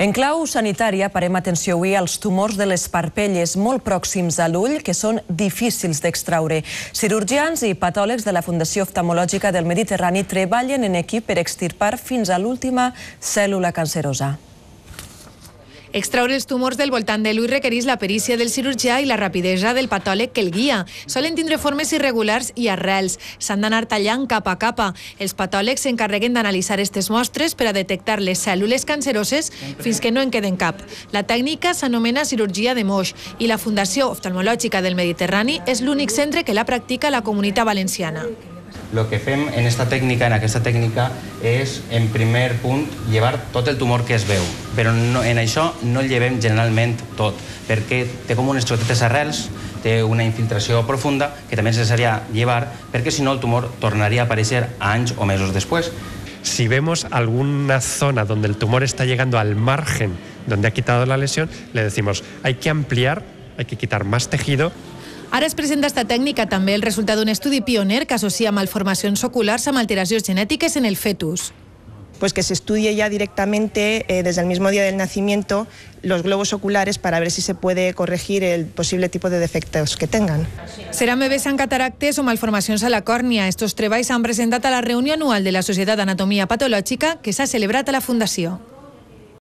En clau sanitària parem atenció avui als tumors de les parpelles molt pròxims a l'ull que són difícils d'extraure. Cirurgians i patòlegs de la Fundació Oftalmològica del Mediterrani treballen en equip per extirpar fins a l'última cèl·lula cancerosa. Extraure els tumors del voltant de l'ull requereix la perícia del cirurgià i la rapidesa del patòleg que el guia. Solen tindre formes irregulars i arrels. S'han d'anar tallant capa a capa. Els patòlegs s'encarreguen d'analitzar aquestes mostres per a detectar les cèl·lules canceroses fins que no en queden cap. La tècnica s'anomena cirurgia de moix i la Fundació Oftalmològica del Mediterrani és l'únic centre que la practica a la Comunitat Valenciana. El que fem en aquesta tècnica, és, en primer punt, llevar tot el tumor que es veu. Però en això no el llevem generalment tot, perquè té com unes xotetes arrels, té una infiltració profunda que també és necessària llevar, perquè si no el tumor tornaria a aparèixer anys o mesos després. Si vemos alguna zona donde el tumor está llegando al margen donde ha quitado la lesión, le decimos, hay que ampliar, hay que quitar más tejido. Ara es presenta esta tècnica també el resultat d'un estudi pioner que associa malformacions oculars amb alteracions genètiques en el fetus. Pues que se estudie ya directamente desde el mismo día del nacimiento los globos oculares para ver si se puede corregir el posible tipo de defectos que tengan. Seran bebès amb cataractes o malformacions a la còrnia. Estos treballs s'han presentat a la reunió anual de la Societat d'Anatomia Patològica que s'ha celebrat a la Fundació.